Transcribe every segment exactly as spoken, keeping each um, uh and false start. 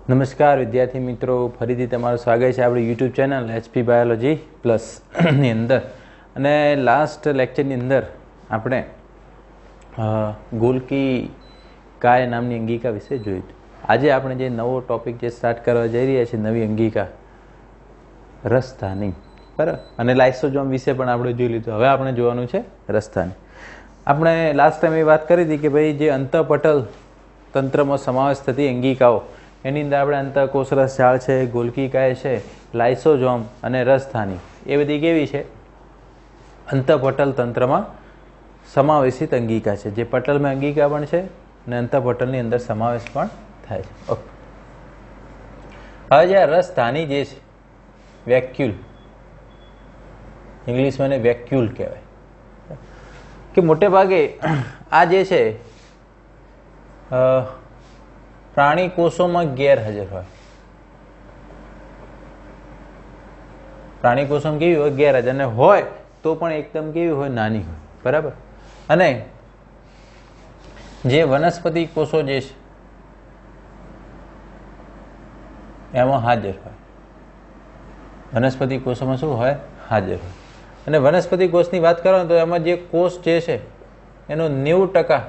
નમસ્કાર વિદ્યાર્થી મિત્રો, ફરીથી તમારું સ્વાગત છે આપણી YouTube channel H P biology plus ની અંદર. અને લાસ્ટ લેક્ચરની અંદર આપણે ગોલ્કી કાય નામની અંગિકા વિશે જોયું. આજે આપણે જે નવો ટોપિક જે સ્ટાર્ટ કરવા જઈ રહ્યા છીએ, નવી અંગિકા રસધાની, બરાબર. અને લાઇસોઝોમ વિશે પણ આપણે જોઈ લીધું. હવે આપણે જોવાનું છે રસધાની. આપણે લાસ્ટ ટાઈમ એ વાત કરી હતી કે ભાઈ જે અંતઃપટલ તંત્રમાં સમાવેશ થતી અંગિકાઓ, એની અંદર આપણે અંતઃકોષરસ જાળ છે, ગોલ્કી કાય છે, લાઇસોઝોમ અને રસધાની, એ બધી કેવી છે? અંતઃપટલ તંત્રમાં સમાવેશિત અંગિકા છે. જે પટલમાં અંગિકા પણ છે અને અંતઃપટલની અંદર સમાવેશ પણ થાય છે. ઓકે. હવે જે રસધાની જે છે, વેક્યુલ, ઇંગ્લિશમાં એને વેક્યુલ કહેવાય, કે મોટે ભાગે આ જે છે પ્રાણી કોષોમાં ગેરહાજર હોય. પ્રાણી કોષોમાં કેવી હોય? ગેરહાજર. અને હોય તો પણ એકદમ કેવી હોય? નાની હોય, બરાબર. અને જે વનસ્પતિ કોષો જે છે એમાં હાજર હોય. વનસ્પતિ કોષોમાં શું હોય? હાજર હોય. અને વનસ્પતિ કોષની વાત કરો તો એમાં જે કોષ જે છે એનો નેવું ટકા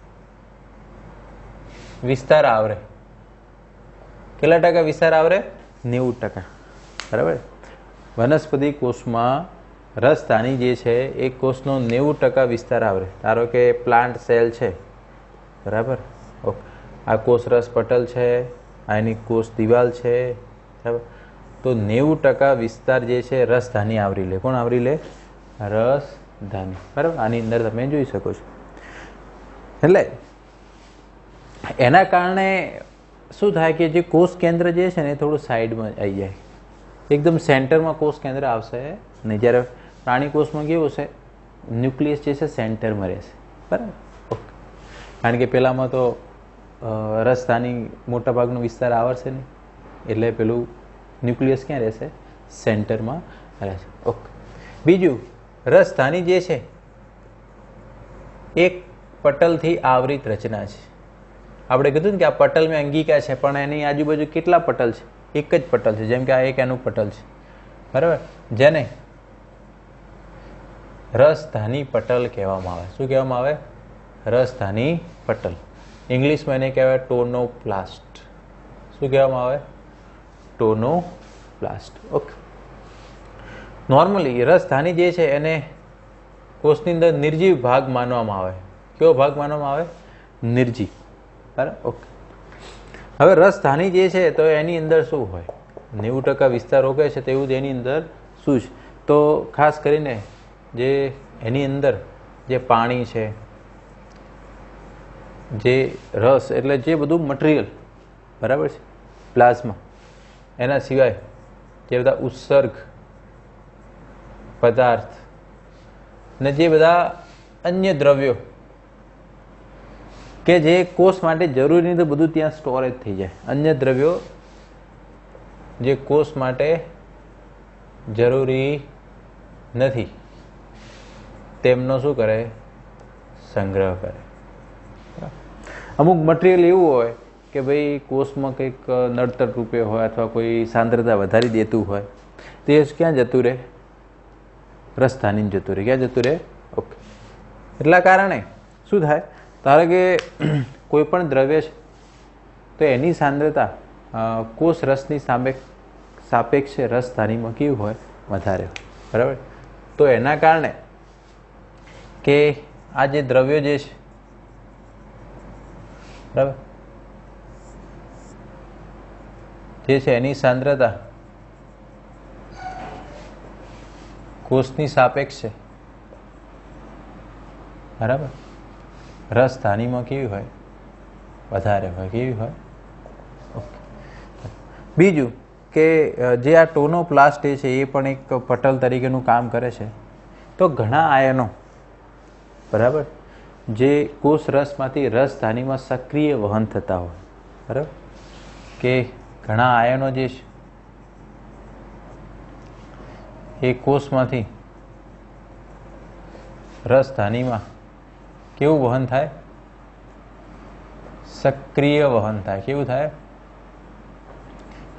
વિસ્તાર આવરે. કેટલા ટકા વિસ્તાર આવરે? નેવું ટકા, બરાબર. વનસ્પતિ કોષમાં રસધાની જે છે એ કોષનો નેવું ટકા વિસ્તાર આવરે. ધારો કે પ્લાન્ટ સેલ છે, બરાબર. ઓકે. આ કોષ રસ પટલ છે, આ એની કોષ દિવાલ છે, બરાબર. તો નેવું ટકા વિસ્તાર જે છે રસધાની આવરી લે. કોણ આવરી લે? રસધાની, બરાબર. આની અંદર તમે જોઈ શકો છો. એટલે એના કારણે શું થાય કે જે કોષ કેન્દ્ર જે છે ને એ થોડું સાઈડમાં આવી જાય. એકદમ સેન્ટરમાં કોષ કેન્દ્ર આવશે નહીં. જ્યારે પ્રાણી કોષમાં કેવું છે? ન્યુક્લિયસ જે છે સેન્ટરમાં રહેશે, બરાબર. ઓકે. કારણ કે પેલામાં તો રસધાની મોટા ભાગનો વિસ્તાર આવરશે નહીં, એટલે પેલું ન્યુક્લિયસ ક્યાં રહેશે? સેન્ટરમાં રહેશે. ઓકે. બીજું, રસધાની જે છે એક પટલથી આવરિત રચના છે. આપણે કીધું ને કે આ પટલમાં અંગિકા છે, પણ એની આજુબાજુ કેટલા પટલ છે? એક જ પટલ છે. જેમ કે આ એક એનું પટલ છે, બરાબર, જેને રસધાની પટલ કહેવામાં આવે. શું કહેવામાં આવે? રસધાની પટલ. ઇંગ્લિશમાં એને કહેવાય ટોનોપ્લાસ્ટ. શું કહેવામાં આવે? ટોનોપ્લાસ્ટ. ઓકે. નોર્મલી રસધાની જે છે એને કોષની અંદર નિર્જીવ ભાગ માનવામાં આવે. કેવો ભાગ માનવામાં આવે? નિર્જીવ, બરાબર. ઓકે. હવે રસધાની જે છે તો એની અંદર શું હોય? નેવું ટકા વિસ્તાર રોકે છે, તેવું જ એની અંદર શું છે? તો ખાસ કરીને જે એની અંદર જે પાણી છે, જે રસ એટલે જે બધું મટીરિયલ, બરાબર છે, પ્લાઝમા, એના સિવાય જે બધા ઉત્સર્ગ પદાર્થ ને જે બધા અન્ય દ્રવ્યો કે જે કોષ માટે જરૂરી નહીં, તો બધું ત્યાં સ્ટોરેજ થઈ જાય. અન્ય દ્રવ્યો જે કોષ માટે જરૂરી નથી તેમનો શું કરે? સંગ્રહ કરે. અમુક મટીરિયલ એવું હોય કે ભાઈ કોષમાં કંઈક નડતર રૂપે હોય અથવા કોઈ સાંદ્રતા વધારી દેતું હોય, તે ક્યાં જતું રહે? રસધાની જતું રહે. ક્યાં જતું રહે? ઓકે. એટલા કારણે શું થાય? ધારો કે કોઈ પણ દ્રવ્ય છે તો એની સાંદ્રતા કોષ રસની સામે સાપેક્ષે રસધાનીમાં કેવું હોય? વધારે હોય, બરાબર. તો એના કારણે કે આ જે દ્રવ્યો જે છે, બરાબર, જે છે એની સાંદ્રતા કોષની સાપેક્ષ છે, બરાબર, રસધાનીમાં કેવી હોય? વધારે હોય. કેવી હોય? ઓકે. બીજું કે જે આ ટોનોપ્લાસ્ટ છે એ પણ એક પટલ તરીકેનું કામ કરે છે. તો ઘણા આયનો, બરાબર, જે કોષ રસમાંથી રસધાનીમાં સક્રિય વહન થતા હોય, બરાબર, કે ઘણા આયનો જે છે એ કોષમાંથી રસધાનીમાં કેવું વહન થાય? સક્રિય વહન થાય. કેવું થાય?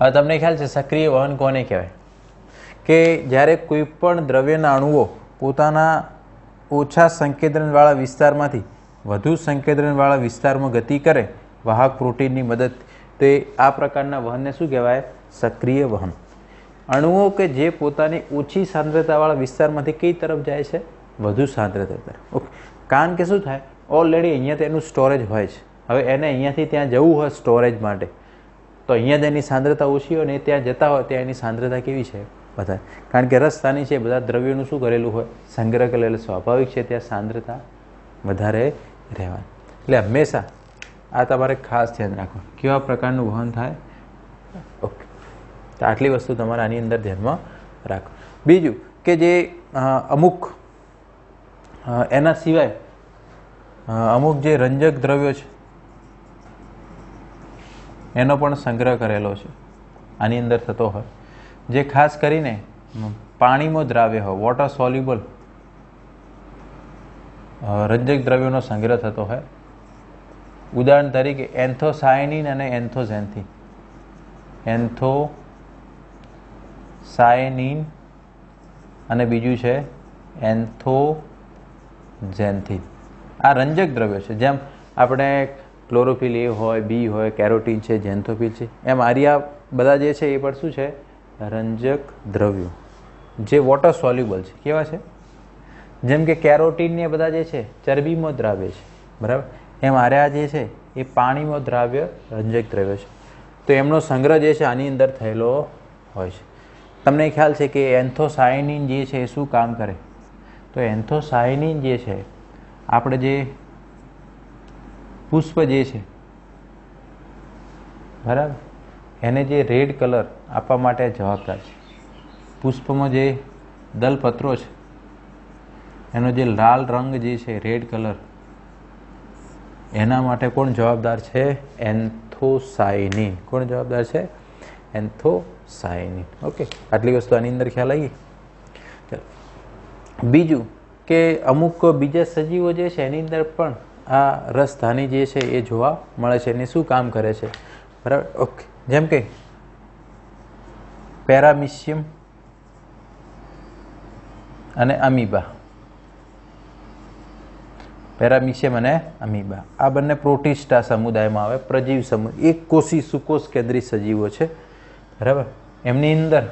હવે તમને ખ્યાલ છે સક્રિય વહન કોને કહેવાય? કે જ્યારે કોઈ પણ દ્રવ્યના અણુઓ પોતાના ઓછા સંકેન્દ્રણવાળા વિસ્તારમાંથી વધુ સંકેન્દ્રણવાળા વિસ્તારમાં ગતિ કરે વાહક પ્રોટીનની મદદ, તો એ આ પ્રકારના વહનને શું કહેવાય? સક્રિય વહન. અણુઓ કે જે પોતાની ઓછી સાંદ્રતાવાળા વિસ્તારમાંથી કઈ તરફ જાય છે? વધુ સાંદ્રતા તરફ. ઓકે, કારણ કે શું થાય, ઓલરેડી અહીંયા તેનું સ્ટોરેજ હોય છે. હવે એને અહીંયાથી ત્યાં જવું હોય સ્ટોરેજ માટે, તો અહીંયા તેની સાંદ્રતા ઓછી હોય ને ત્યાં જતા હોય ત્યાં એની સાંદ્રતા કેવી છે? વધારે. કારણ કે રસસ્થાની છે બધા દ્રવ્યોનું શું કરેલું હોય? સંગ્રહ કરેલું. સ્વાભાવિક છે ત્યાં સાંદ્રતા વધારે રહેવાની. એટલે હંમેશા આ તમારે ખાસ ધ્યાન રાખવું કેવા પ્રકારનું વહન થાય. ઓકે, તો આટલી વસ્તુ તમારે આની અંદર ધ્યાનમાં રાખો. બીજું કે જે અમુક એના સિવાય અમુક જે રંજક દ્રવ્યો છે એનો પણ સંગ્રહ કરેલો છે આની અંદર થતો હોય, જે ખાસ કરીને પાણીમાં દ્રાવ્ય હોય, વોટર સોલ્યુબલ રંજક દ્રવ્યોનો સંગ્રહ થતો હોય. ઉદાહરણ તરીકે એન્થોસાયનિન અને એન્થોઝેન્થિન. એન્થોસાયનિન અને બીજું છે એન્થોઝેન્થિન. આ રંજક દ્રવ્યો છે. જેમ આપણે ક્લોરોફિલ એ હોય, બી હોય, કેરોટીન છે, ઝેન્થોફિલ છે, એમ આર્યા બધા જે છે એ પણ શું છે? રંજક દ્રવ્યો જે વોટર સોલ્યુબલ છે. કેવા છે? જેમ કે કેરોટીન ને બધા જે છે ચરબીમાં દ્રાવ્ય છે, બરાબર? એમ આર્યા જે છે એ પાણીમાં દ્રાવ્ય રંજક દ્રવ્ય છે. તો એમનો સંગ્રહ જે છે આની અંદર થયેલો હોય છે. તમને ખ્યાલ છે કે એન્થોસાયનિન જે છે એ શું કામ કરે? તો એન્થોસાયનિન જે છે આપણે જે પુષ્પ જે છે, બરાબર, એને જે રેડ કલર આપવા માટે જવાબદાર છે. પુષ્પમાં જે દલપત્રો છે એનો જે લાલ રંગ જે છે, રેડ કલર, એના માટે કોણ જવાબદાર છે? એન્થોસાયનિન. કોણ જવાબદાર છે? એન્થોસાયનિન. ઓકે, આટલી વસ્તુ આની અંદર ખ્યાલ આવી. બીજું કે અમુક બીજા સજીવો જે છે એની અંદર પણ આ રસધાની જે છે એ જોવા મળે છે. એને શું કામ કરે છે? બરાબર. ઓકે, જેમ કે પેરામિશિયમ અને અમીબા. પેરામિશિયમ અને અમીબા આ બંને પ્રોટિસ્ટા સમુદાયમાં આવે. પ્રજીવ સમુદાય, એક કોષી સુકોષ કેન્દ્રિત સજીવો છે, બરાબર. એમની અંદર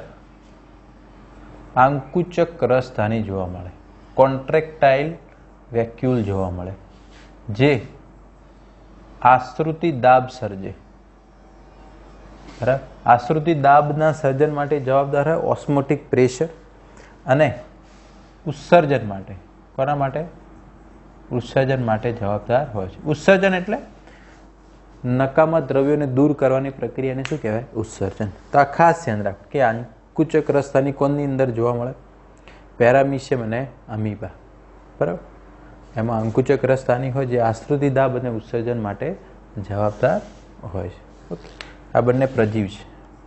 આંકુચક રસધાની જોવા મળે, કોન્ટ્રેક્ટાઇલ વેક્યુલ જોવા મળે, જે આશ્રુતિ દાબ સર્જે, બરાબર. આશ્રુતિ દાબના સર્જન માટે જવાબદાર હોય ઓસ્મોટિક પ્રેશર અને ઉત્સર્જન માટે. કોના માટે? ઉત્સર્જન માટે જવાબદાર હોય છે. ઉત્સર્જન એટલે નકામા દ્રવ્યોને દૂર કરવાની પ્રક્રિયાને શું કહેવાય? ઉત્સર્જન. તો આ ખાસ ધ્યાન રાખો કે આંકુચક રસધાની કોની અંદર જોવા મળે? પેરામિશિયમ અને અમીબા, બરાબર. એમાં અંકુચક રસધાની હોય જે આશ્રુતિ દાબ અને ઉત્સર્જન માટે જવાબદાર હોય છે. ઓકે, આ બંને પ્રજીવ છે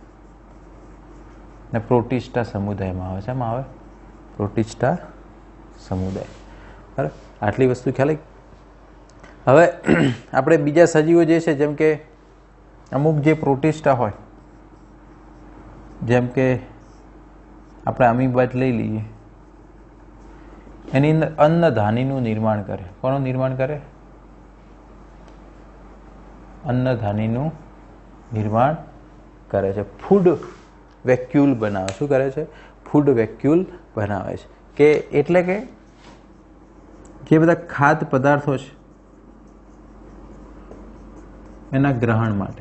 ને પ્રોટિસ્ટા સમુદાયમાં આવે છે. એમાં આવે પ્રોટિસ્ટા સમુદાય, બરાબર. આટલી વસ્તુ ખ્યાલ આવી. હવે આપણે બીજા સજીવો જે છે, જેમ કે અમુક જે પ્રોટિસ્ટા હોય, જેમ કે આપણે અમીબા જ લઈ લઈએ, એની અંદર અન્નધાનીનું નિર્માણ કરે. કોનું નિર્માણ કરે? અન્નધાનીનું નિર્માણ કરે છે. ફૂડ વેક્યુલ બનાવે. શું કરે છે? ફૂડ વેક્યુલ બનાવે છે. કે એટલે કે જે બધા ખાદ્ય પદાર્થો છે એના ગ્રહણ માટે,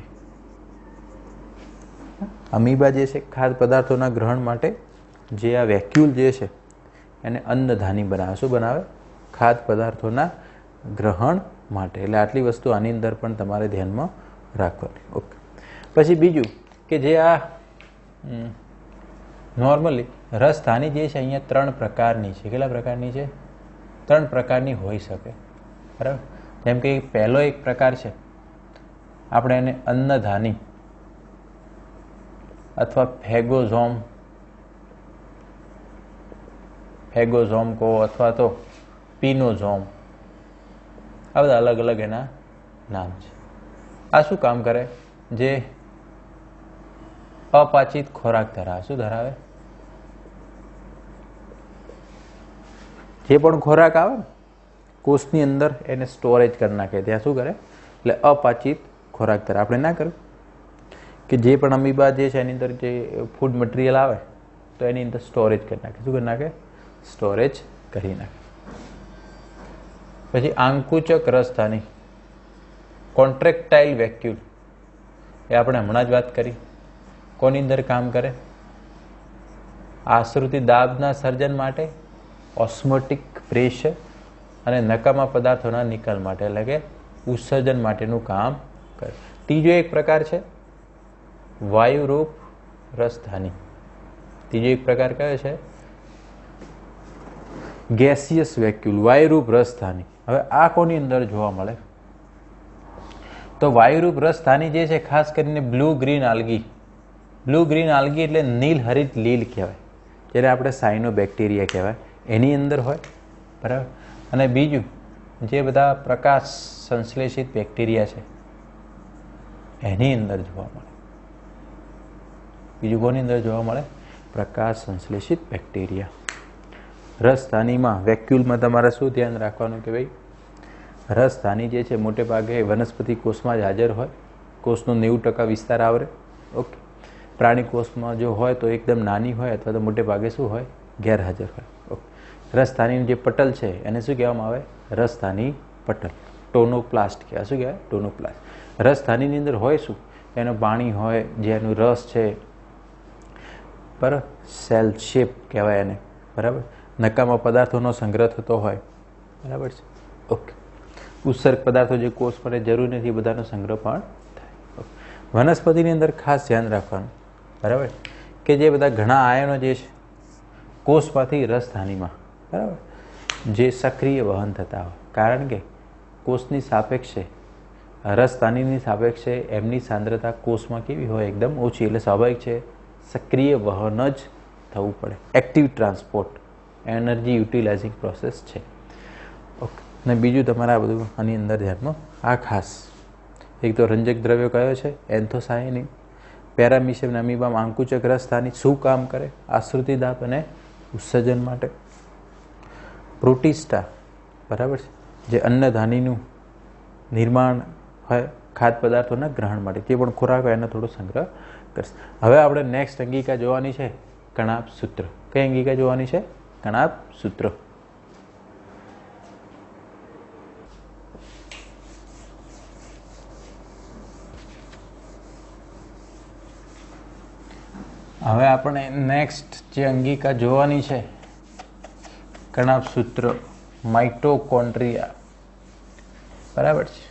અમીબા જે છે ખાદ્ય પદાર્થોના ગ્રહણ માટે જે આ વેક્યુલ જે છે એને અન્નધાની બનાવે. શું બનાવે? ખાદ્ય પદાર્થોના ગ્રહણ માટે. એટલે આટલી વસ્તુ આની અંદર પણ તમારે ધ્યાનમાં રાખવાની. ઓકે, પછી બીજું કે જે આ નોર્મલી રસધાની જે છે અહીંયા ત્રણ પ્રકારની છે. કેટલા પ્રકારની છે? ત્રણ પ્રકારની હોઈ શકે, બરાબર. જેમ કે પહેલો એક પ્રકાર છે, આપણે એને અન્નધાની અથવા ફેગોઝોમ ફેગોઝોમ કહો અથવા તો પિનોઝોમ, આ બધા અલગ અલગ એના નામ છે. આ શું કામ કરે? જે અપાચિત ખોરાક ધરાવે. શું ધરાવે? જે પણ ખોરાક આવે ને કોષની અંદર એને સ્ટોરેજ કરી નાખે. ત્યાં શું કરે? એટલે અપાચિત ખોરાક ધરાવે. આપણે ના કર્યું કે જે પણ અમીબા જે છે એની અંદર જે ફૂડ મટીરિયલ આવે તો એની અંદર સ્ટોરેજ કરી નાખે. શું કરી નાખે? સ્ટોરેજ કરી નાખે. પછી આંકુચક રસધાની, કોન્ટ્રેક્ટાઇલ વેક્યુલ, એ આપણે હમણાં જ વાત કરી. કોની અંદર કામ કરે? આશ્રુતિ દાબના સર્જન માટે, ઓસ્મોટિક પ્રેશર અને નકામા પદાર્થોના નિકાલ માટે, એટલે કે ઉત્સર્જન માટેનું કામ કરે. ત્રીજો એક પ્રકાર છે વાયુરૂપ રસધાની. ત્રીજો એક પ્રકાર કયો છે? ગેસિયસ વેક્યુલ, વાયુરૂપ રસધાની. હવે આ કોની અંદર જોવા મળે? તો વાયુરૂપ રસધાની જે છે ખાસ કરીને blue green algae. Blue green algae એટલે નીલ હરિત લીલ કહેવાય, જેને આપણે સાયનો બેક્ટેરિયા કહેવાય, એની અંદર હોય. બરાબર. અને બીજું જે બધા પ્રકાશ સંશ્લેષિત બેક્ટેરિયા છે એની અંદર જોવા મળે. બીજું કોની અંદર જોવા મળે? પ્રકાશ સંશ્લેષિત બેક્ટેરિયા. રસધાનીમાં વેક્યુલમાં તમારે શું ધ્યાન રાખવાનું કે ભાઈ રસધાની જે છે મોટે ભાગે વનસ્પતિ કોષમાં જ હાજર હોય. કોષનો નેવું ટકા વિસ્તાર આવરે. ઓકે. પ્રાણી કોષમાં જો હોય તો એકદમ નાની હોય અથવા તો મોટે ભાગે શું હોય? ગેરહાજર હોય. ઓકે. રસધાનીનું જે પટલ છે એને શું કહેવામાં આવે? રસધાની પટલ, ટોનોપ્લાસ્ટ કહેવાય. શું કહેવાય? ટોનોપ્લાસ્ટ. રસધાનીની અંદર હોય શું? એનું પાણી હોય, જે એનું રસ છે પર સેલ શેપ કહેવાય એને. બરાબર. નકામા પદાર્થોનો સંગ્રહ થતો હોય. બરાબર છે. ઓકે. ઉત્સર્ગ પદાર્થો જે કોષ માટે જરૂર નથી એ બધાનો સંગ્રહ પણ થાય. વનસ્પતિની અંદર ખાસ ધ્યાન રાખવાનું. બરાબર. કે જે બધા ઘણા આયનો જે છે કોષમાંથી રસધાનીમાં બરાબર જે સક્રિય વહન થતા હોય. કારણ કે કોષની સાપેક્ષે રસધાનીની સાપેક્ષે એમની સાંદ્રતા કોષમાં કેવી હોય? એકદમ ઓછી. એટલે સ્વાભાવિક છે સક્રિય વહન જ થવું પડે. Active transport, energy utilizing process છે. ઓકે. અને બીજું તમારે આ બધું આની અંદર ધ્યાનમાં આ ખાસ એક તો રંજક દ્રવ્યો કયો છે? એન્થોસાયનિન. પેરામિશિયમ અમીબામાં આંકુચક રસધાની શું કામ કરે? આશ્રુતિ દાબ અને ઉત્સર્જન માટે. પ્રોટિસ્ટા બરાબર છે જે અન્નધાનીનું નિર્માણ હોય ખાદ્ય પદાર્થોના ગ્રહણ માટે, જે પણ ખોરાક હોય એનો થોડો સંગ્રહ કરશે. હવે આપણે નેક્સ્ટ અંગિકા જોવાની છે કણાભ સૂત્ર. કઈ અંગિકા જોવાની છે? કણાભ સૂત્ર. હવે આપણે નેક્સ્ટ જે અંગિકા જોવાની છે કણાભ સૂત્ર, માઇટોકોન્ડ્રિયા. બરાબર છે.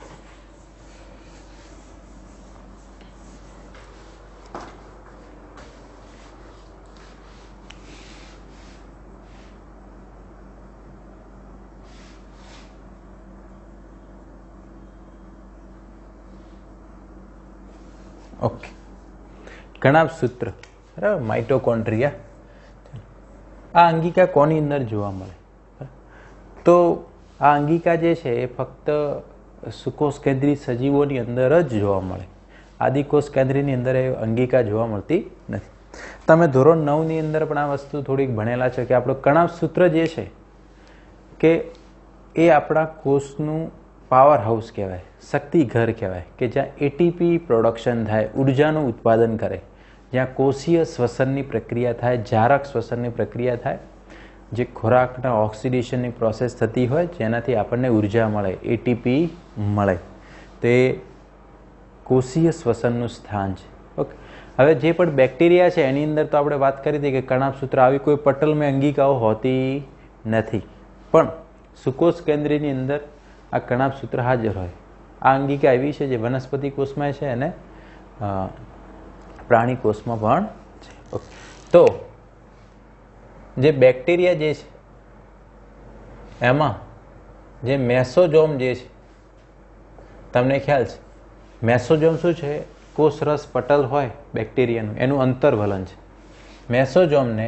ઓકે. કણાભ સૂત્ર બરાબર, માઇટોકોન્ડ્રિયા. આ અંગિકા કોની અંદર જોવા મળે? તો આ અંગિકા જે છે એ ફક્ત સુકોષ કેન્દ્રી સજીવોની અંદર જ જોવા મળે. આદિકોષ કેન્દ્રીની અંદર એ અંગિકા જોવા મળતી નથી. તમે ધોરણ નવની અંદર પણ આ વસ્તુ થોડીક ભણેલા છે કે આપણો કણાભ સૂત્ર જે છે કે એ આપણા કોષનું પાવર હાઉસ કહેવાય, શક્તિ ઘર કહેવાય, કે જ્યાં એટીપી પ્રોડક્શન થાય, ઉર્જાનું ઉત્પાદન કરે, જ્યાં કોષીય શ્વસનની પ્રક્રિયા થાય, જારક શ્વસનની પ્રક્રિયા થાય, જે ખોરાકના ઓક્સિડેશનની પ્રોસેસ થતી હોય જેનાથી આપણને ઉર્જા મળે, એટીપી મળે. તે કોષીય શ્વસનનું સ્થાન છે. ઓકે. હવે જે પણ બેક્ટેરિયા છે એની અંદર તો આપણે વાત કરી હતી કે કણાભ સૂત્ર આવી કોઈ પટલમાં અંગિકાઓ હોતી નથી, પણ સુકોષ કેન્દ્રીની અંદર આ કણાભ સૂત્ર હાજર હોય. આ અંગિકા એવી છે જે વનસ્પતિ કોષમાં છે અને પ્રાણી કોષમાં પણ છે. તો જે બેક્ટેરિયા જે છે એમાં જે મેસોજોમ જે છે તમને ખ્યાલ છે મેસોજોમ શું છે? કોષરસ પટલ હોય બેક્ટેરિયાનું એનું અંતર્વલન છે. મેસોજોમને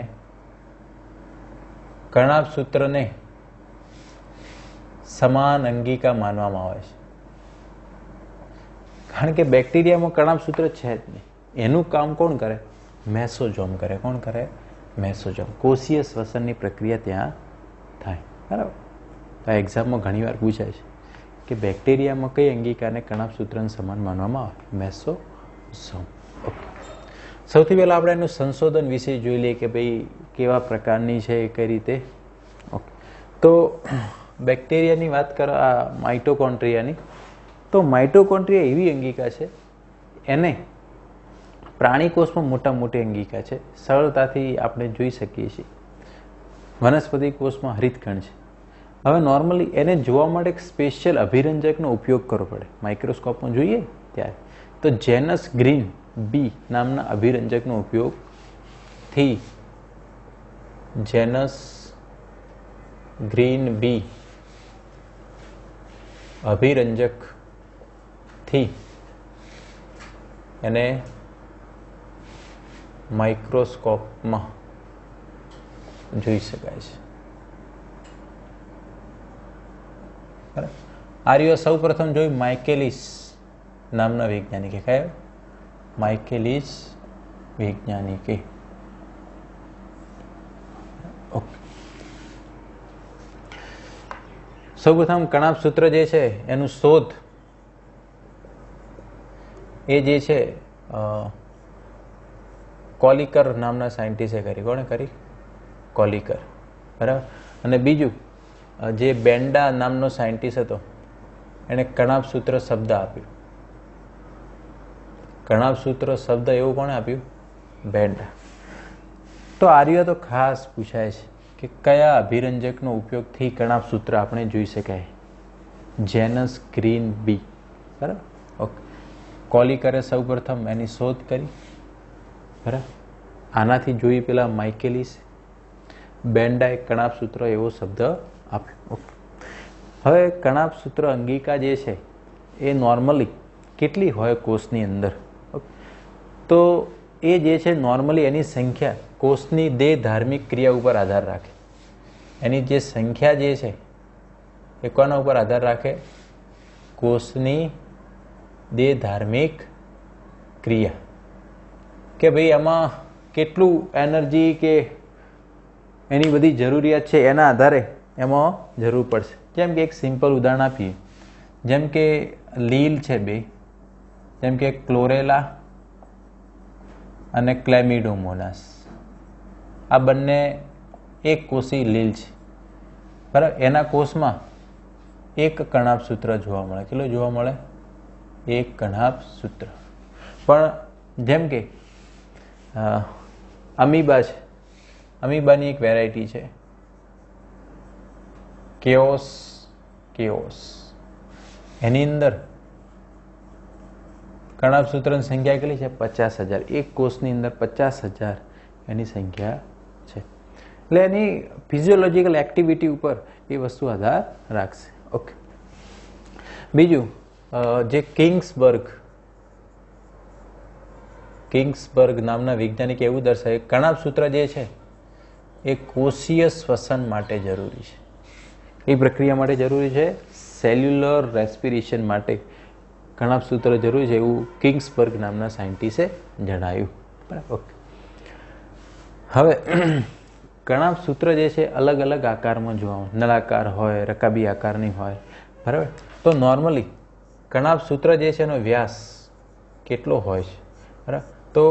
કણાભ સૂત્રને સમાન અંગિકા માનવામાં આવે છે. કારણ કે બેક્ટેરિયામાં કણાભ સૂત્ર છે જ નહીં. એનું કામ કોણ કરે? મેસોજોમ કરે. કોણ કરે? મેસોજોમ. કોષીય શ્વસનની પ્રક્રિયા ત્યાં થાય. બરાબર. તો આ એક્ઝામમાં ઘણીવાર પૂછાય છે કે બેક્ટેરિયામાં કઈ અંગિકાને કણાભસૂત્રને સમાન માનવામાં આવે? મેસોઝોમ. ઓકે. સૌથી પહેલાં આપણે એનું સંશોધન વિશે જોઈ લઈએ કે ભાઈ કેવા પ્રકારની છે, કઈ રીતે. ઓકે. તો બેક્ટેરિયાની વાત કરો, આ માઇટોકોન્ટ્રિયાની, તો માઇટોકોન્ટ્રિયા એવી અંગિકા છે, એને પ્રાણી કોષમાં મોટા મોટી અંગિકા છે, સરળતાથી આપણે જોઈ શકીએ છીએ. વનસ્પતિ કોષમાં હરિતકણ છે. હવે નોર્મલી એને જોવા માટે એક સ્પેશિયલ અભિરંજકનો ઉપયોગ કરવો પડે. માઇક્રોસ્કોપમાં જોઈએ ત્યારે તો જેનસ ગ્રીન બી નામના અભિરંજકનો ઉપયોગથી જેનસ ગ્રીન બી અભિરંજકથી એને માઇક્રોસ્કોપમાં જોઈ શકાય છે. બરાબર. આર્યો સૌ પ્રથમ જોયું માઇકેલિસ નામના વૈજ્ઞાનિકે. કયો? માઇકેલિસ વૈજ્ઞાનિકે. ઓકે. સૌ પ્રથમ કણાભસૂત્ર જે છે એનું શોધ એ જે છે કોલિકર નામના સાયન્ટિસ્ટે કરી. કોણે કરી? કોલિકર. બરાબર. અને બીજું જે બેન્ડા નામનો સાયન્ટિસ્ટ હતો એણે કણાભસૂત્ર શબ્દ આપ્યો. કણાભસૂત્ર શબ્દ એવું કોણે આપ્યું? બેન્ડા. તો આર્યો તો ખાસ પૂછાય છે કે કયા અભિરંજકનો ઉપયોગથી કણાભસૂત્ર આપણે જોઈ શકાય? Janus green B. બરાબર. ઓકે. કોલિકરે સૌ પ્રથમ એની શોધ કરી. બરાબર. આનાથી જોઈ પેલા માઇકેલિસ, બેન્ડાએ કણાભસૂત્ર એવો શબ્દ આપ્યો. ઓકે. હવે કણાભસૂત્ર અંગિકા જે છે એ નોર્મલી કેટલી હોય કોષની અંદર? ઓકે. તો એ જે છે નોર્મલી એની સંખ્યા કોષની દેહ ધાર્મિક ક્રિયા ઉપર આધાર રાખે. એની જે સંખ્યા જે છે એ કોના ઉપર આધાર રાખે? કોષની દેહ ધાર્મિક ક્રિયા. કે ભાઈ આમાં કેટલું એનર્જી કે એની બધી જરૂરિયાત છે એના આધારે એમાં જરૂર પડશે. જેમ કે એક સિમ્પલ ઉદાહરણ આપીએ, જેમ કે લીલ છે બે, જેમ કે ક્લોરેલા અને ક્લેમિડોમોનાસ. આ બંને એક કોષી લીલ છે. બરાબર. એના કોષમાં એક કણાભસૂત્ર જોવા મળે. કેટલું જોવા મળે? એક કણાભસૂત્ર. પણ જેમ કે અમીબા છે, અમીબાની એક વેરાયટી છે કેઓસ કેઓસ. એની અંદર કણાભસૂત્રની સંખ્યા કેટલી છે? પચાસ હજાર. એક કોષની અંદર પચાસ હજાર એની સંખ્યા છે. એટલે એની ફિઝિયોલોજીકલ એક્ટિવિટી ઉપર એ વસ્તુ આધાર રાખશે. ઓકે. બીજું જે કિંગ્સબર્ગ કિંગ્સબર્ગ નામના વૈજ્ઞાનિક એવું દર્શાવે કણાભસૂત્ર જે છે એ કોષીય શ્વસન માટે જરૂરી છે. એ પ્રક્રિયા માટે જરૂરી છે. સેલ્યુલર રેસ્પિરેશન માટે કણાભસૂત્ર જરૂરી છે એવું કિંગ્સબર્ગ નામના સાયન્ટિસ્ટે જણાવ્યું. બરાબર. ઓકે. હવે કણાભસૂત્ર જે છે અલગ અલગ આકારમાં જોવા મળે. નળાકાર હોય, રકાબી આકારની હોય. બરાબર. તો નોર્મલી કણાભસૂત્ર જે છે એનો વ્યાસ કેટલો હોય છે? બરાબર. તો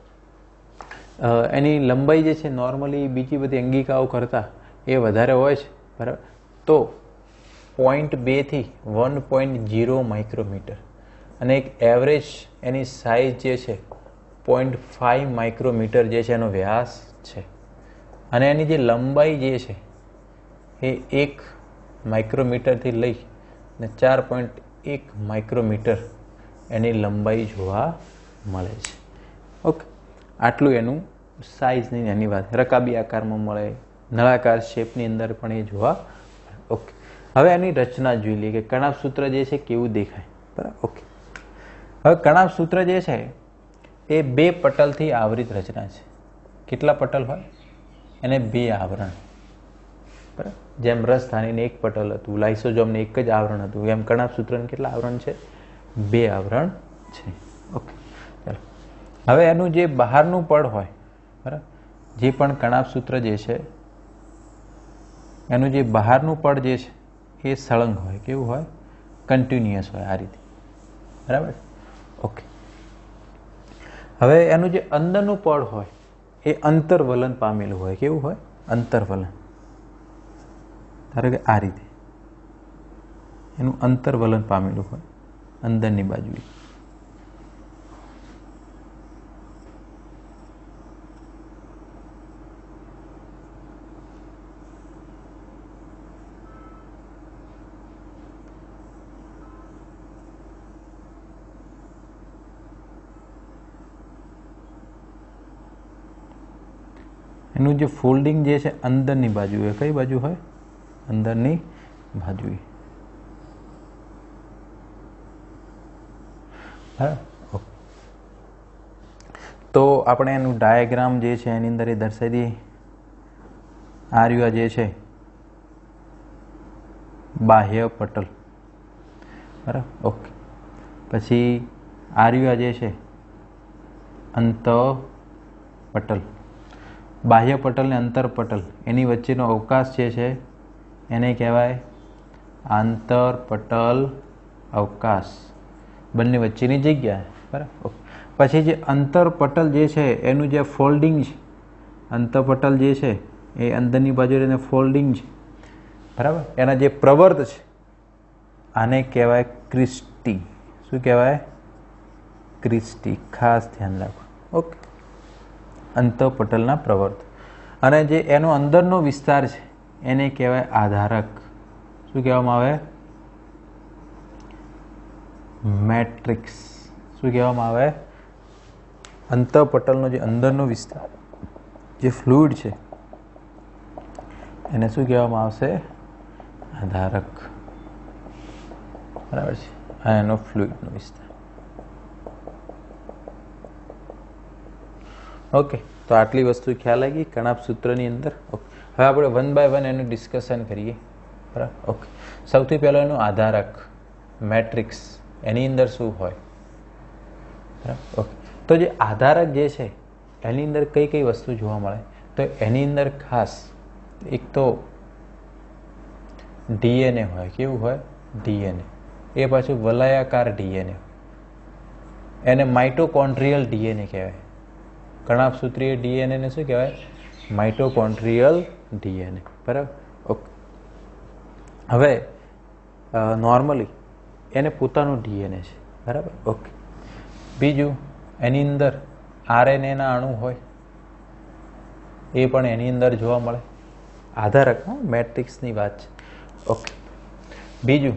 એની લંબાઈ જે છે નોર્મલી બીજી બધી અંગિકાઓ કરતાં એ વધારે હોય છે. બરાબર. તો પોઈન્ટ બેથી વન પોઈન્ટ ઝીરો માઇક્રોમીટર અને એક એવરેજ એની સાઇઝ જે છે પોઈન્ટ ફાઈવ માઇક્રોમીટર જે છે એનો વ્યાસ છે. અને એની જે લંબાઈ જે છે એ એક માઇક્રોમીટરથી લઈ ને ચાર પોઈન્ટ એક માઇક્રોમીટર એની લંબાઈ જોવા મળે છે. ઓકે. આટલું એનું સાઇઝની એની વાત. રકાબી આકારમાં મળે, નળાકાર શેપની અંદર પણ એ જોવા. ઓકે. હવે એની રચના જોઈ લઈએ કે કણાભસૂત્ર જે છે કેવું દેખાય. બરાબર. ઓકે. હવે કણાભસૂત્ર જે છે એ બે પટલથી આવરિત રચના છે. કેટલા પટલ હોય? એને બે આવરણ. બરાબર. જેમ રસધાનીને એક પટલ હતું, લાઇસોઝોમને એક જ આવરણ હતું, એમ કણાભસૂત્રને કેટલા આવરણ છે? બે આવરણ છે. ઓકે. ચાલો હવે એનું જે બહારનું પડ હોય, બરાબર, જે પણ કણાપ સૂત્ર જે છે એનું જે બહારનું પડ જે છે એ સળંગ હોય. કેવું હોય? કન્ટિન્યુઅસ હોય, આ રીતે. બરાબર. ઓકે. હવે એનું જે અંદરનું પડ હોય એ અંતરવલન પામેલું હોય. કેવું હોય? અંતરવલન. ધારો કે આ રીતે એનું અંતરવલન પામેલું હોય અંદરની બાજુએ. એનું જે ફોલ્ડિંગ જે છે અંદરની બાજુએ. કઈ બાજુ હોય? અંદરની બાજુએ. હા. તો આપણે એનું ડાયાગ્રામ જે છે એની અંદર એ દર્શાવી દઈએ. આ રહ્યું જે છે બાહ્ય પટલ. બરાબર. ઓકે. પછી આ રહ્યું જે છે અંત પટલ. બાહ્ય પટલ ને અંતર પટલ એની વચ્ચેનો અવકાશ જે છે એને કહેવાય આંતર પટલ અવકાશ. બંને વચ્ચેની જગ્યા. બરાબર. પછી જે અંતર પટલ જે છે એનું જે ફોલ્ડિંગ છે, અંતર પટલ જે છે એ અંદરની બાજુ એને ફોલ્ડિંગ છે. બરાબર. એના જે પ્રવર્ત છે આને કહેવાય ક્રિસ્ટી. શું કહેવાય? ક્રિસ્ટી. ખાસ ધ્યાન રાખો. ઓકે. અંતઃપટલના પ્રવર્ત. અને જે એનો અંદરનો વિસ્તાર છે એને કહેવાય આધારક. શું કહેવામાં આવે? મેટ્રિક્સ. શું કહેવામાં આવે? અંતઃપટલનો જે અંદરનો વિસ્તાર, જે ફ્લુઇડ છે એને શું કહેવામાં આવશે? આધારક. બરાબર છે. આ એનો ફ્લુઇડનો વિસ્તાર. ઓકે. તો આટલી વસ્તુ ખ્યાલ આવી કણાપ સૂત્રની અંદર. ઓકે. હવે આપણે વન બાય વન એનું ડિસ્કશન કરીએ. બરાબર. ઓકે. સૌથી પહેલાં એનું આધારક મેટ્રિક્સ એની અંદર શું હોય? બરાબર. ઓકે. તો જે આધારક જે છે એની અંદર કઈ કઈ વસ્તુ જોવા મળે? તો એની અંદર ખાસ એક તો ડીએનએ હોય. કેવું હોય? ડીએનએ. એ પાછું વલયાકાર ડીએનએ. એને માઇટોકોન્ડ્રિયલ ડીએનએ કહેવાય. કણાપ સૂત્રીય ડીએનએ ને શું કહેવાય? Mitochondrial DNA. બરાબર. ઓકે. હવે નોર્મલી એને પોતાનું ડીએનએ છે. બરાબર. ઓકે. બીજું એની અંદર આરએનએના અણુ હોય એ પણ એની અંદર જોવા મળે. આધારક મેટ્રિક્સની વાત છે. ઓકે. બીજું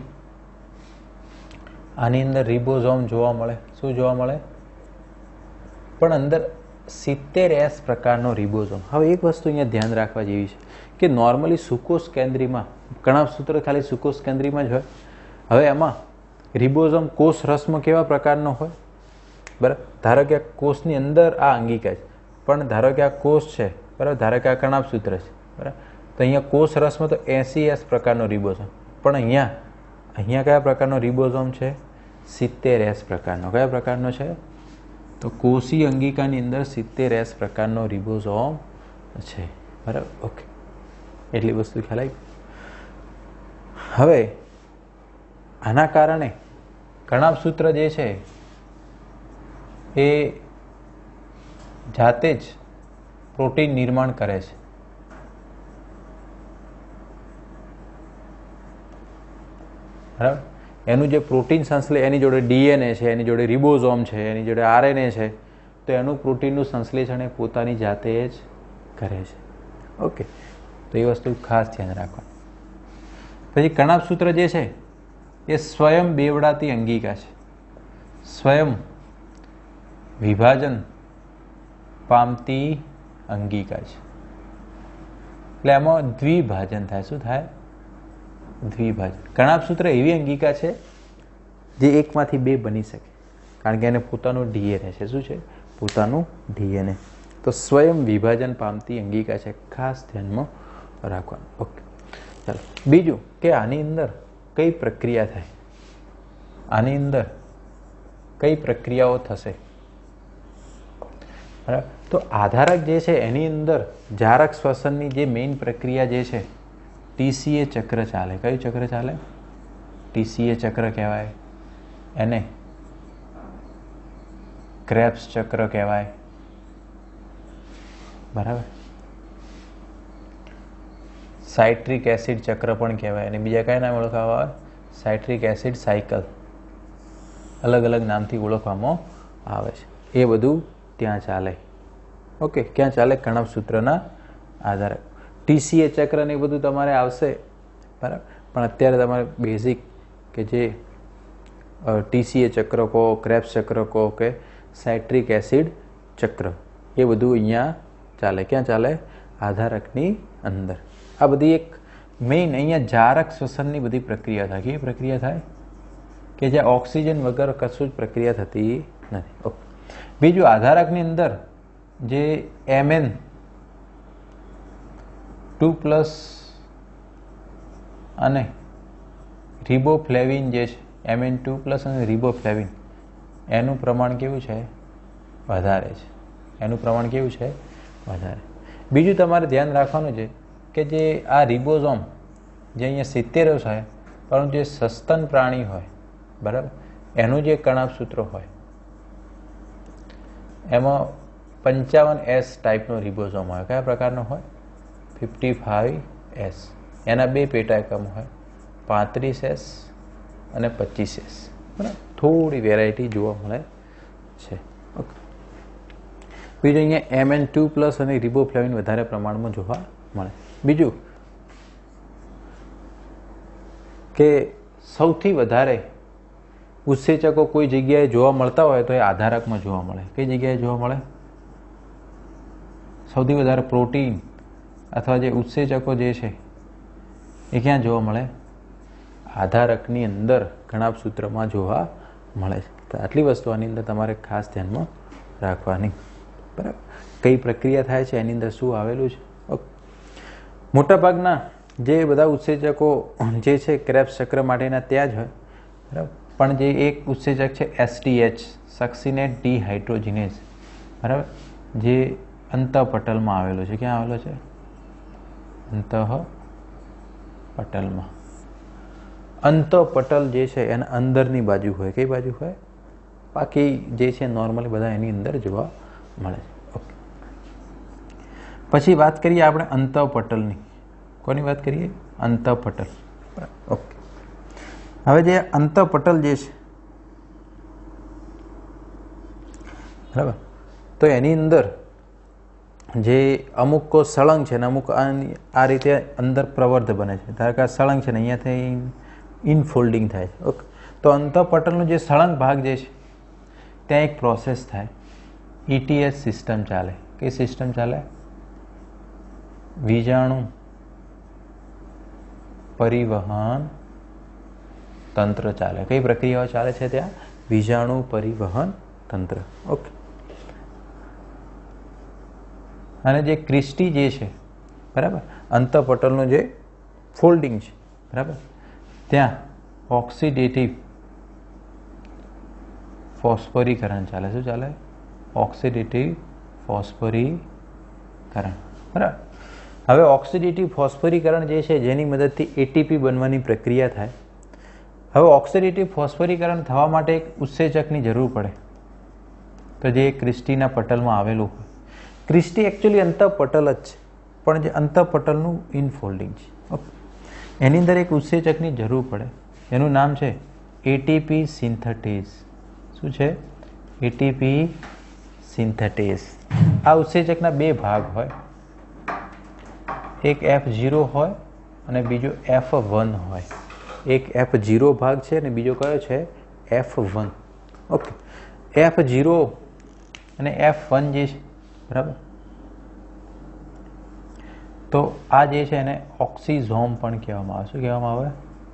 આની અંદર રિબોઝોમ જોવા મળે. શું જોવા મળે? પણ અંદર સિત્તેર એસ પ્રકારનો રિબોઝોમ. હવે એક વસ્તુ અહીંયા ધ્યાન રાખવા જેવી છે કે નોર્મલી સુકોષ કેન્દ્રીમાં કણાપ સૂત્ર ખાલી સુકોષ કેન્દ્રીમાં જ હોય. હવે એમાં રિબોઝોમ કોષ રસમાં કેવા પ્રકારનો હોય? બરાબર. ધારો કે આ કોષની અંદર આ અંગિકા છે, પણ ધારો કે આ કોષ છે. બરાબર. ધારો કે આ કણાપ સૂત્ર છે. બરાબર. તો અહીંયા કોષ રસમાં તો એસી એસ પ્રકારનો રિબોઝોમ, પણ અહીંયા અહીંયા કયા પ્રકારનો રિબોઝોમ છે? સિત્તેર એસ પ્રકારનો. કયા પ્રકારનો છે? તો કોષી અંગિકાની અંદર સિત્તેર એસ પ્રકારનો રિબોઝોમ છે. બરાબર. ઓકે. એટલી વસ્તુ ખ્યાલ આવી. હવે આના કારણે કણાપ સૂત્ર જે છે એ જાતે જ પ્રોટીન નિર્માણ કરે છે. બરાબર. એનું જે પ્રોટીન સંશ્લેષ એની જોડે ડીએનએ છે, એની જોડે રિબોઝોમ છે, એની જોડે આરએનએ છે, તો એનું પ્રોટીનનું સંશ્લેષણ એ પોતાની જાતે જ કરે છે. ઓકે. તો એ વસ્તુ ખાસ ધ્યાન રાખવાનું. પછી કણાપ સૂત્ર જે છે એ સ્વયં બેવડાતી અંગિકા છે. સ્વયં વિભાજન પામતી અંગિકા છે. એટલે એમાં દ્વિભાજન થાય. શું થાય? દ્વિભાજન. કણાપ સૂત્ર એવી અંગિકા છે જે એકમાંથી બે બની શકે, કારણ કે એને પોતાનું ડીએનએ છે. શું છે? પોતાનું ડીએનએ. તો સ્વયં વિભાજન પામતી અંગિકા છે. ખાસ ધ્યાનમાં રાખવાનું. ઓકે. ચાલો. બીજું કે આની અંદર કઈ પ્રક્રિયા થાય? આની અંદર કઈ પ્રક્રિયાઓ થશે? બરાબર. તો આધારક જે છે એની અંદર જારક શ્વસનની જે મેઇન પ્રક્રિયા જે છે ટીસીએ ચક્ર ચાલે. કયું ચક્ર ચાલે? ટીસીએ ચક્ર કહેવાય. એને ક્રેબ્સ ચક્ર કહેવાય. બરાબર. સાઇટ્રિક એસિડ ચક્ર પણ કહેવાય. અને બીજા કયા નામ ઓળખવામાં આવે? Citric acid cycle. અલગ અલગ નામથી ઓળખવામાં આવે છે. એ બધું ત્યાં ચાલે. ઓકે, ક્યાં ચાલે? કણપ સૂત્રના આધારે. ટીસીએ ચક્ર ને એ બધું તમારે આવશે, બરાબર. પણ અત્યારે તમારે બેઝિક કે જે ટીસીએ ચક્ર કહો, ક્રેબ્સ ચક્ર કહો કે સાઇટ્રિક એસિડ ચક્ર, એ બધું અહીંયા ચાલે. ક્યાં ચાલે? આધારકની અંદર. આ બધી એક મેઇન અહીંયા જારક શ્વસનની બધી પ્રક્રિયા થાય. કેવી પ્રક્રિયા થાય? કે જ્યાં ઓક્સિજન વગર કશું જ પ્રક્રિયા થતી નથી. ઓકે. બીજું, આધારકની અંદર જે એમએન ટુ પ્લસ અને રિબોફ્લેવિન જે છે, એમએન ટુ પ્લસ અને રિબોફ્લેવિન, એનું પ્રમાણ કેવું છે? વધારે છે. એનું પ્રમાણ કેવું છે? વધારે. બીજું તમારે ધ્યાન રાખવાનું છે કે જે આ રિબોઝોમ જે અહીંયા સિત્તેર છે, પરંતુ જે સસ્તન પ્રાણી હોય, બરાબર, એનું જે કણાપ સૂત્ર હોય એમાં પંચાવન એસ ટાઈપનો રિબોઝોમ હોય. કયા પ્રકારનો હોય? Fifty five S. એના બે પેટા એકમ હોય, પાંત્રીસ એસ અને પચીસ એસ. બરાબર. થોડી વેરાયટી જોવા મળે છે. ઓકે. બીજું અહીંયા એમએન ટુ પ્લસ અને રિબોફ્લેવિન વધારે પ્રમાણમાં જોવા મળે. બીજું કે સૌથી વધારે ઉત્સેચકો કોઈ જગ્યાએ જોવા મળતા હોય તો એ આધારકમાં જોવા મળે. કઈ જગ્યાએ જોવા મળે? સૌથી વધારે પ્રોટીન અથવા જે ઉત્સેચકો જે છે એ ક્યાં જોવા મળે? આધારકની અંદર કણાપ સૂત્રમાં જોવા મળે છે. તો આટલી વસ્તુ આની અંદર તમારે ખાસ ધ્યાનમાં રાખવાની. બરાબર. કઈ પ્રક્રિયા થાય છે, એની અંદર શું આવેલું છે. ઓકે. મોટાભાગના જે બધા ઉત્સેચકો જે છે ક્રેબ્સ ચક્ર માટેના ત્યાં જ હોય, બરાબર. પણ જે એક ઉત્સેચક છે એસટીએચ, સક્સિનેટ ડીહાઇડ્રોજિનેઝ, બરાબર, જે અંતઃપટલમાં આવેલો છે. ક્યાં આવેલો છે? અંતઃપટલમાં. અંતઃપટલ જે છે એના અંદરની બાજુ હોય. કઈ બાજુ હોય? બાકી જે છે નોર્મલી બધા એની અંદર જોવા મળે છે. ઓકે. પછી વાત કરીએ આપણે અંતઃપટલની. કોની વાત કરીએ? અંતઃપટલ. ઓકે. હવે જે અંતઃપટલ જે છે, બરાબર, તો એની અંદર જે અમુક કો સળંગ છે ને અમુક આ રીતે અંદર પ્રવર્ધ બને છે. ધારો કે આ સળંગ છે ને અહીંયાથી ઇનફોલ્ડિંગ થાય છે. ઓકે. તો અંતઃપટલનો જે સળંગ ભાગ જે છે ત્યાં એક પ્રોસેસ થાય, ઈટીએસ સિસ્ટમ ચાલે. કઈ સિસ્ટમ ચાલે? વીજાણુ પરિવહન તંત્ર ચાલે. કઈ પ્રક્રિયાઓ ચાલે છે ત્યાં? વીજાણુ પરિવહન તંત્ર. ઓકે. અને જે ક્રિસ્ટી જે છે, બરાબર, અંતઃપટલનું જે ફોલ્ડિંગ છે, બરાબર, ત્યાં ઓક્સિડેટિવ ફોસ્ફોરીકરણ ચાલે. શું ચાલે? ઓક્સિડેટિવ ફોસ્ફોરીકરણ. બરાબર. હવે ઓક્સિડેટિવ ફોસ્ફોરીકરણ જે છે જેની મદદથી એટીપી બનવાની પ્રક્રિયા થાય. હવે ઓક્સિડેટિવ ફોસ્ફોરીકરણ થવા માટે એક ઉત્સેચકની જરૂર પડે, તો જે ક્રિસ્ટીના પટલમાં આવેલું હોય. ક્રિસ્ટી એકચ્યુઅલી અંતઃપટલ જ છે, પણ જે અંતઃપટલનું ઇનફોલ્ડિંગ છે. ઓકે. એની અંદર એક ઉત્સેચકની જરૂર પડે. એનું નામ છે એટીપી સિન્થેટેઝ. શું છે? ATP synthetase. આ ઉત્સેચકના બે ભાગ હોય, એક એફ ઝીરો હોય અને બીજો એફ વન હોય. એક એફ ઝીરો ભાગ છે અને બીજો કયો છે? F one. Okay. F zero અને એફ વન જે છે, બરાબર, તો આ જે છે એને ઓક્સિઝોમ પણ કહેવામાં આવે. શું કહેવામાં આવે?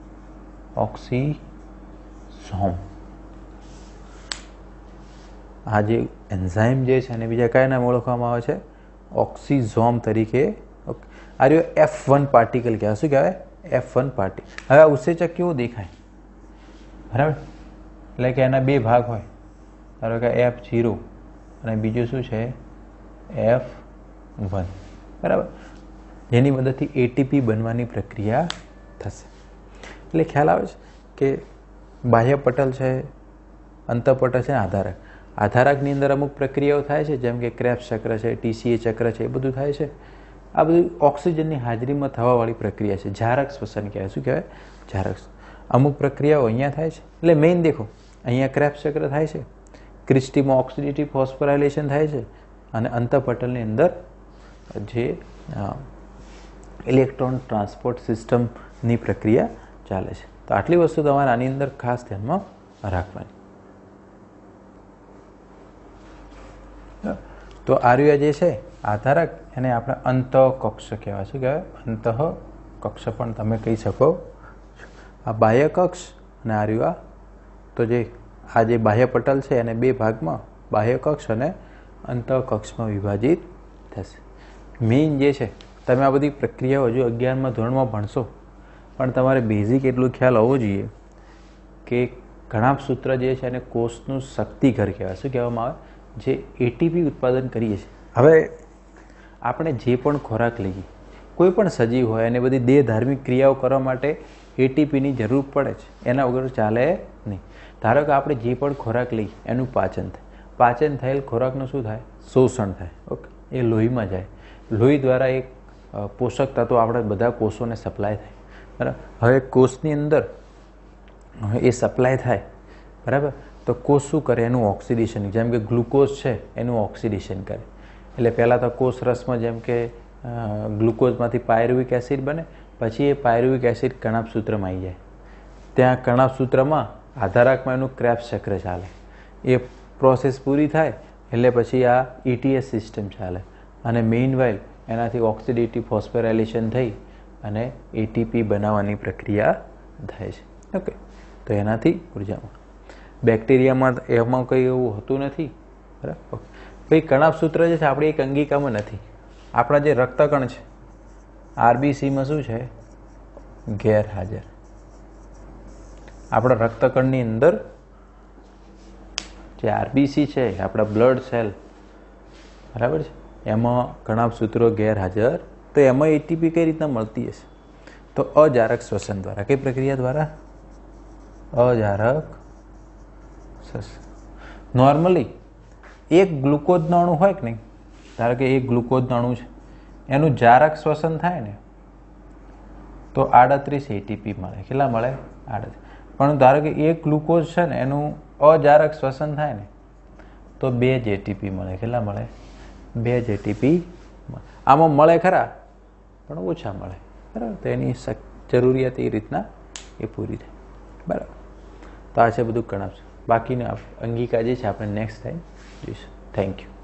ઓક્સિઝોમ. આ જે એન્ઝાઇમ જે છે એને બીજા કયા નામ ઓળખવામાં આવે છે? ઓક્સિઝોમ તરીકે. ઓકે. આ રહ્યો એફ વન પાર્ટિકલ કહેવાય. શું કહેવાય? F one particle. હવે આ ઉત્સેચક કેવું દેખાય? બરાબર. એટલે કે એના બે ભાગ હોય. ધારો કે એફ ઝીરો અને બીજું શું છે? એફ વન, બરાબર, જેની મદદથી એટીપી બનવાની પ્રક્રિયા થશે. એટલે ખ્યાલ આવે છે કે બાહ્ય પટલ છે, અંતઃપટલ છે, આધારક. આધારકની અંદર અમુક પ્રક્રિયાઓ થાય છે, જેમ કે ક્રેબ્સ ચક્ર છે, ટીસીએ ચક્ર છે, એ બધું થાય છે. આ બધું ઓક્સિજનની હાજરીમાં થવાવાળી પ્રક્રિયા છે. જારક શ્વસન કહેવાય. શું કહેવાય? જારક. અમુક પ્રક્રિયાઓ અહીંયા થાય છે. એટલે મેઇન દેખો, અહીંયા ક્રેબ્સ ચક્ર થાય છે, ક્રિસ્ટીમાં ઓક્સિડેટિવ ફોસ્ફોરાયલેશન થાય છે, અને અંતઃપટલની અંદર જે ઇલેક્ટ્રોન ટ્રાન્સપોર્ટ સિસ્ટમની પ્રક્રિયા ચાલે છે. તો આટલી વસ્તુ તમારે આની અંદર ખાસ ધ્યાનમાં રાખવાની. તો આર્ય જે છે આધારક, એને આપણે અંતઃકક્ષ કહેવાય. શું કહેવાય? અંતઃકક્ષ પણ તમે કહી શકો. આ બાહ્ય કક્ષ અને આર્ય, તો જે આ જે બાહ્ય પટલ છે એને બે ભાગમાં બાહ્ય કક્ષ અને અંતઃકક્ષમાં વિભાજિત થશે. મેઇન જે છે, તમે આ બધી પ્રક્રિયાઓ હજુ અગિયારમાં ધોરણમાં ભણશો, પણ તમારે બેઝિક એટલું ખ્યાલ હોવો જોઈએ કે ઘણા સૂત્ર જે છે એને કોષનું શક્તિઘર કહેવાય. શું કહેવામાં આવે? જે એટીપી ઉત્પાદન કરીએ છીએ. હવે આપણે જે પણ ખોરાક લઈએ, કોઈ પણ સજીવ હોય, એને બધી દેહ ધાર્મિક ક્રિયાઓ કરવા માટે એટીપીની જરૂર પડે છે. એના વગર ચાલે નહીં. ધારો કે આપણે જે પણ ખોરાક લઈએ એનું પાચન થાય. પાચન થયેલ ખોરાકનું શું થાય? શોષણ થાય. ઓકે, એ લોહીમાં જાય. લોહી દ્વારા એક પોષક તત્વો આપણે બધા કોષોને સપ્લાય થાય. બરાબર. હવે કોષની અંદર એ સપ્લાય થાય, બરાબર, તો કોષ શું કરે? એનું ઓક્સિડેશન. જેમ કે ગ્લુકોઝ છે એનું ઓક્સિડેશન કરે. એટલે પહેલાં તો કોષ રસમાં જેમ કે ગ્લુકોઝમાંથી પાયરુવિક એસિડ બને, પછી એ પાયરુવિક એસિડ કણાભસૂત્રમાં આવી જાય. ત્યાં કણાભસૂત્રમાં આધારકમાં એનું ક્રેબ્સ ચક્ર ચાલે. એ પ્રોસેસ પૂરી થાય એટલે પછી આ ઈટીએસ સિસ્ટમ ચાલે, અને મેઇન વાઇલ એનાથી ઓક્સિડેટિવ ફોસ્ફોરાયલેશન થઈ અને એટીપી બનાવવાની પ્રક્રિયા થાય છે. ઓકે, તો એનાથી ઉર્જામાં બેક્ટેરિયામાં એમાં કંઈ એવું હોતું નથી. બરાબર. ભાઈ કણાભસૂત્ર જે છે આપણી એક અંગિકામાં નથી. આપણા જે રક્તકણ છે આરબીસીમાં શું છે? ગેરહાજર. આપણા રક્તકણની અંદર જે આરબીસી છે, આપણા બ્લડ સેલ, બરાબર છે, એમાં કણાભસૂત્રો ગેરહાજર. તો એમાં એટીપી કઈ રીતના મળતી હશે? તો અજારક શ્વસન દ્વારા. કઈ પ્રક્રિયા દ્વારા? અજારક શ્વસન. નોર્મલી એક ગ્લુકોઝનું અણુ હોય કે નહીં, ધારો કે એક ગ્લુકોઝનું અણુ છે, એનું જારક શ્વસન થાય ને તો આડત્રીસ એટીપી મળે. કેટલા મળે? આડત્રીસ. પણ ધારો કે એક ગ્લુકોઝ છે ને એનું અજારક શ્વસન થાય ને તો બે જ એટીપી મળે. કેટલા મળે? બે જ એટીપી. આમાં મળે ખરા પણ ઓછા મળે. બરાબર. તો એની જરૂરિયાત એ રીતના એ પૂરી થાય. બરાબર. તો આ છે બધું કણાભ. બાકીના અંગિકા જે છે આપણે નેક્સ્ટ ટાઈમ જોઈશું. Thank you.